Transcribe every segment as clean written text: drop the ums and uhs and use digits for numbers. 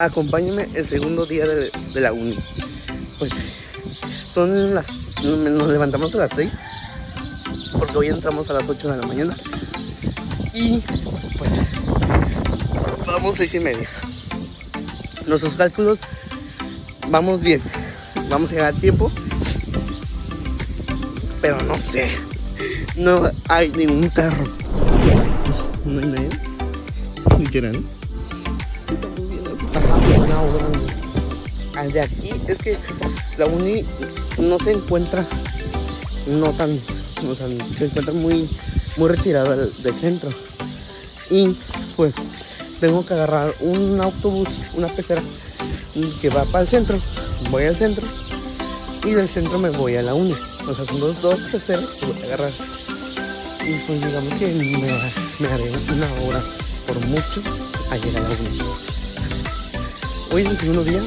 Acompáñenme el segundo día de la uni. Pues son nos levantamos a las 6, porque hoy entramos a las 8 de la mañana. Y pues vamos 6:30. Nuestros cálculos, vamos bien, vamos a llegar a tiempo. Pero no sé, no hay ningún carro. No hay nadie. Literal. Una hora. Al de aquí es que la uni no se encuentra, o sea, se encuentra muy retirada del centro. Y pues tengo que agarrar un autobús, una pecera que va para el centro. Voy al centro y del centro me voy a la uni. O sea, son dos peceras que voy a agarrar. Y pues digamos que me haré una hora por mucho a llegar a la uni. Hoy es el segundo día.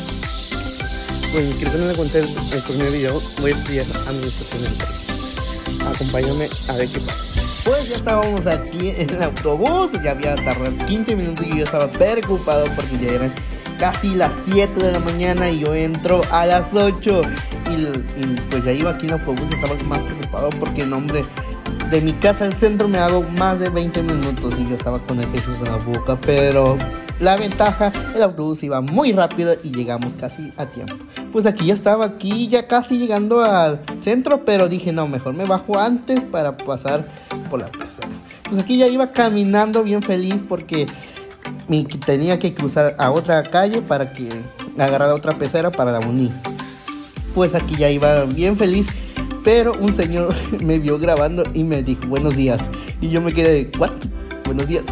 Pues creo que no le conté el primer video. Voy a estudiar administración de empresas. Acompáñame a ver qué pasa. Pues ya estábamos aquí en el autobús. Ya había tardado 15 minutos y yo estaba preocupado porque ya eran casi las 7 de la mañana y yo entro a las 8. Y pues ya iba aquí en el autobús y estaba más preocupado porque, no, hombre, de mi casa al centro me hago más de 20 minutos y yo estaba con el Jesús en la boca. Pero la ventaja, el autobús iba muy rápido y llegamos casi a tiempo. Pues aquí ya estaba, ya casi llegando al centro, pero dije no, mejor me bajo antes para pasar por la pecera. Pues aquí ya iba caminando bien feliz porque tenía que cruzar a otra calle para que agarrara otra pecera para la uni. Pues aquí ya iba bien feliz, pero un señor me vio grabando y me dijo buenos días. Y yo me quedé de, ¿what? Buenos días.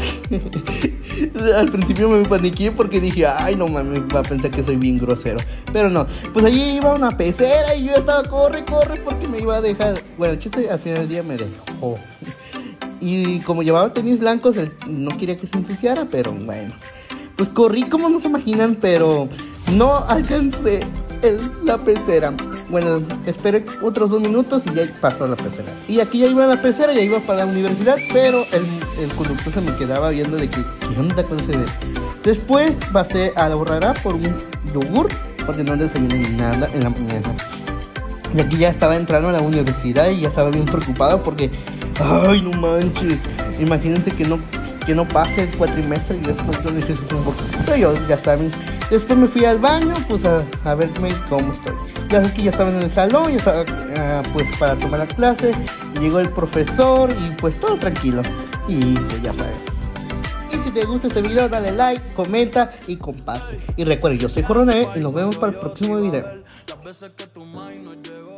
Al principio me paniqué porque dije, ay no mames, va a pensar que soy bien grosero. Pero no, pues allí iba una pecera y yo estaba corre porque me iba a dejar. Bueno, el chiste al final del día me dejó. Y como llevaba tenis blancos, él no quería que se ensuciara, pero bueno. Pues corrí como no se imaginan, pero no alcancé la pecera. Bueno, esperé otros 2 minutos y ya pasó la pecera. Y aquí ya iba la pecera, ya iba para la universidad, pero el conductor se me quedaba viendo de que, ¿qué onda con ese bebé? Después pasé a la Aurrera por un yogur, porque no desayuné ni nada en la mañana. Y aquí ya estaba entrando a la universidad y ya estaba bien preocupado porque, ay, no manches, imagínense que no pase el cuatrimestre y después yo necesito un poco. Pero yo, ya saben, después me fui al baño, pues a verme cómo estoy. Ya aquí ya estaba en el salón, ya estaba pues para tomar la clase. Llegó el profesor y pues todo tranquilo. Y pues ya saben. Y si te gusta este video, dale like, comenta y comparte. Y recuerda, yo soy Coronel y nos vemos para el próximo video.